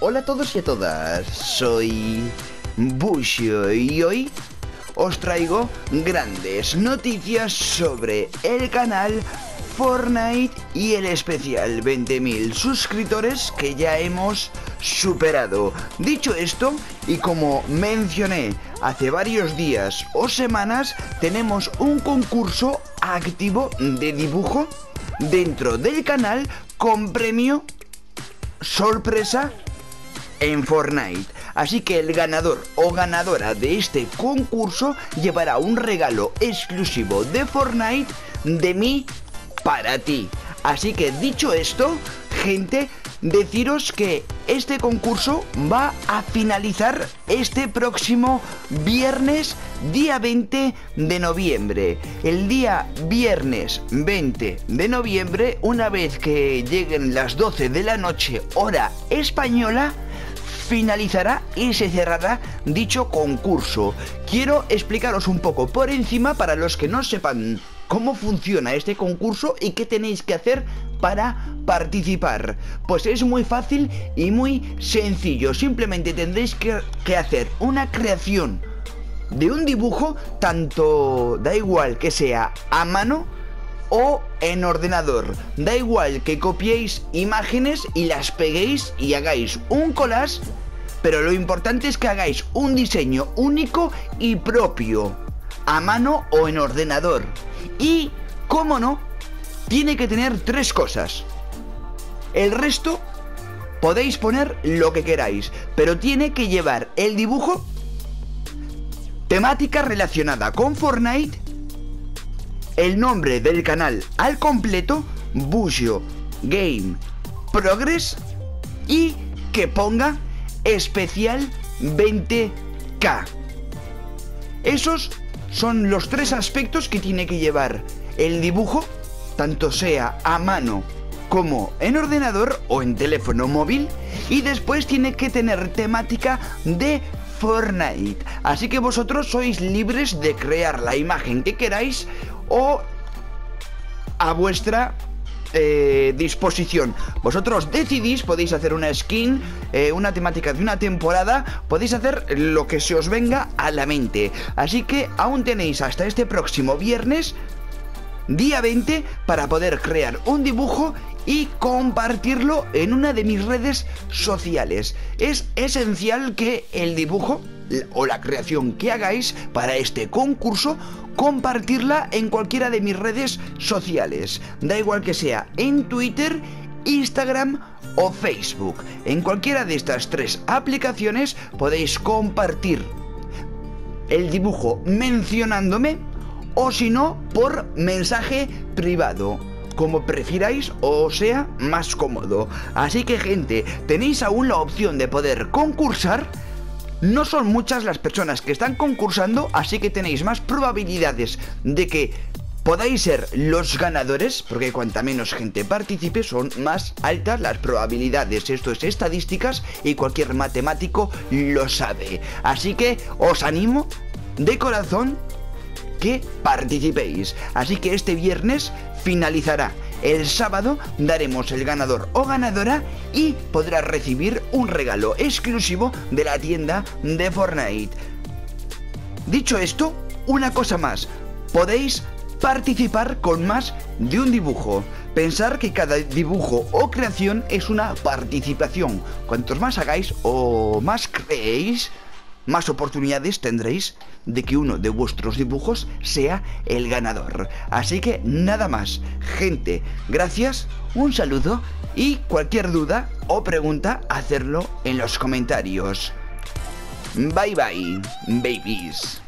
Hola a todos y a todas, soy Bushio y hoy os traigo grandes noticias sobre el canal Fortnite y el especial 20.000 suscriptores que ya hemos superado. Dicho esto, y como mencioné hace varios días o semanas, tenemos un concurso activo de dibujo dentro del canal con premio sorpresa en Fortnite. Así que el ganador o ganadora de este concurso llevará un regalo exclusivo de Fortnite de mí para ti. Así que dicho esto, gente, deciros que este concurso va a finalizar este próximo viernes, día 20 de noviembre. El día viernes 20 de noviembre, una vez que lleguen las 12 de la noche, hora española, finalizará y se cerrará dicho concurso. Quiero explicaros un poco por encima para los que no sepan cómo funciona este concurso y qué tenéis que hacer para participar. Pues es muy fácil y muy sencillo. Simplemente tendréis que hacer una creación de un dibujo, tanto da igual que sea a mano o en ordenador. Da igual que copiéis imágenes y las peguéis y hagáis un collage, pero lo importante es que hagáis un diseño único y propio, a mano o en ordenador. Y, como no, tiene que tener 3 cosas. El resto podéis poner lo que queráis, pero tiene que llevar el dibujo temática relacionada con Fortnite, el nombre del canal al completo, Bushio Game Progress, y que ponga especial 20K. Esos son los 3 aspectos que tiene que llevar el dibujo, tanto sea a mano como en ordenador o en teléfono móvil, y después tiene que tener temática de Fortnite. Así que vosotros sois libres de crear la imagen que queráis o a vuestra disposición. Vosotros decidís, podéis hacer una skin, una temática de una temporada, podéis hacer lo que se os venga a la mente. Así que aún tenéis hasta este próximo viernes, día 20, para poder crear un dibujo y compartirlo en una de mis redes sociales. Es esencial que el dibujo o la creación que hagáis para este concurso, compartirla en cualquiera de mis redes sociales. Da igual que sea en Twitter, Instagram o Facebook. En cualquiera de estas 3 aplicaciones podéis compartir el dibujo mencionándome, o si no, por mensaje privado, como prefiráis o sea más cómodo. Así que, gente, tenéis aún la opción de poder concursar. No son muchas las personas que están concursando, así que tenéis más probabilidades de que podáis ser los ganadores, porque cuanta menos gente participe son más altas las probabilidades. Esto es estadísticas y cualquier matemático lo sabe. Así que os animo de corazón que participéis. Así que este viernes finalizará. El sábado daremos el ganador o ganadora y podrás recibir un regalo exclusivo de la tienda de Fortnite. Dicho esto, una cosa más. Podéis participar con más de un dibujo. Pensar que cada dibujo o creación es una participación. Cuantos más hagáis o más creéis, más oportunidades tendréis de que uno de vuestros dibujos sea el ganador. Así que nada más, gente, gracias, un saludo y cualquier duda o pregunta, hacerlo en los comentarios. Bye bye, babies.